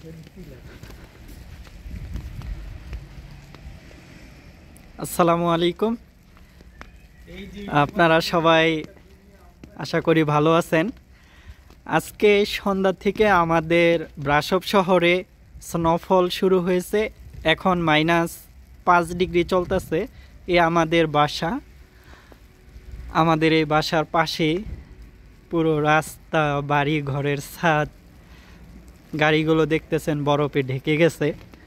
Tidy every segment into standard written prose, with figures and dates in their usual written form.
আসসালামু আলাইকুম। আপনারা সবাই আশা করি ভালো আছেন। আজকে সন্ধ্যা থেকে আমাদের ব্রাসব শহরে স্নোফল শুরু হয়েছে। এখন -5 ডিগ্রি চলতেছে। এ আমাদের বাসা। আমাদের এই বাসার পাশে পুরো রাস্তা, বাড়ি, ঘরের ছাদ, গাড়িগুলো দেখতেছেন বরফে ঢেকে গেছে।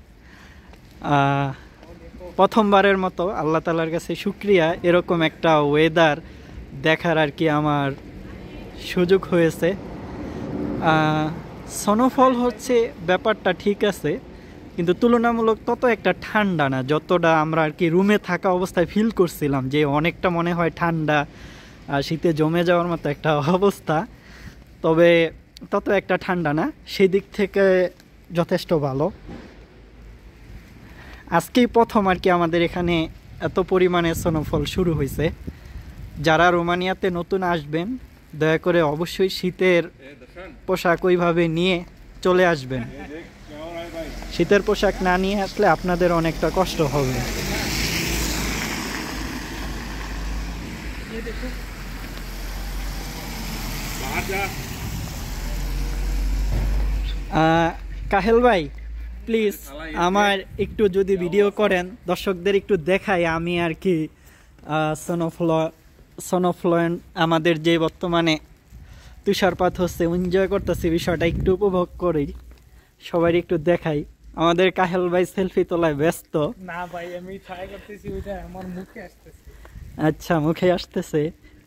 প্রথমবারের মতো আল্লাহ তাআলার কাছে শুকরিয়া, এরকম একটা ওয়েদার দেখার আর কি আমার সুযোগ হয়েছে। স্নোফল হচ্ছে ব্যাপারটা ঠিক আছে, কিন্তু তুলনামূলক তত একটা ঠান্ডা না যতটা আমরা আর কি রুমে থাকা অবস্থায় ফিল করছিলাম, যে অনেকটা মনে হয় ঠান্ডা, শীতে জমে যাওয়ার মতো একটা অবস্থা। তবে তত একটা ঠান্ডা না, সেই দিক থেকে যথেষ্ট ভালো। আজকেই প্রথম আর কি আমাদের এখানে এত পরিমাণে স্নোফল শুরু হয়েছে। যারা রোমানিয়াতে নতুন আসবেন দয়া করে অবশ্যই শীতের পোশাক ওইভাবে নিয়ে চলে আসবেন। শীতের পোশাক না নিয়ে আসলে আপনাদের অনেকটা কষ্ট হবে। কাহেল ভাই, প্লিজ আমার একটু যদি ভিডিও করেন, দর্শকদের একটু দেখাই আমি আর কি স্নোফল আমাদের যে বর্তমানে তুষারপাত হচ্ছে, এনজয় করতেছি, বিষয়টা একটু উপভোগ করি, সবাই একটু দেখাই। আমাদের কাহেল ভাই সেলফি তোলায় ব্যস্ত। না ভাই, আমি ট্রাই করতেছি, ওইটা আমার মুখে আসতেছে। আচ্ছা, মুখে আসতেছে।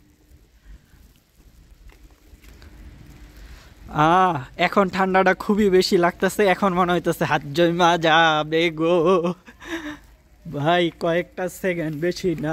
এখন ঠান্ডাটা খুবই বেশি লাগতেছে। এখন মনে হইতেছে হাত জমা যাবে গো ভাই, কয়েকটা সেকেন্ড, বেশি না।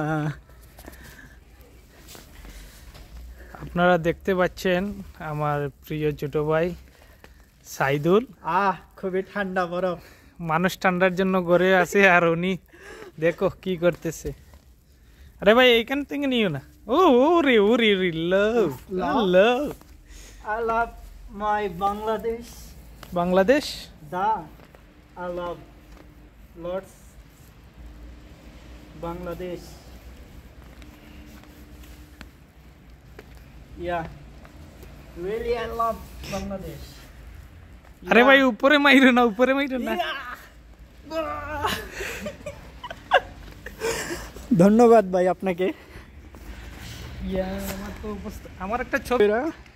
আপনারা দেখতে পাচ্ছেন আমার প্রিয় ছোট ভাই সাইদুল। খুবই ঠান্ডা বরফ। মানুষ ঠান্ডার জন্য ঘরে আছে, আর উনি দেখো কি করতেছে। আরে ভাই, এইখান থেকে নিও না। ওরে ওরে রে, লাভ লাভ। I love my Bangladesh. Bangladesh. I love lots Bangladesh. Yeah, really I love Bangladesh. আরে ভাই, উপরে মাইরো না, উপরে মাইরো না। ধন্যবাদ ভাই আপনাকে। আমার একটা ছবি।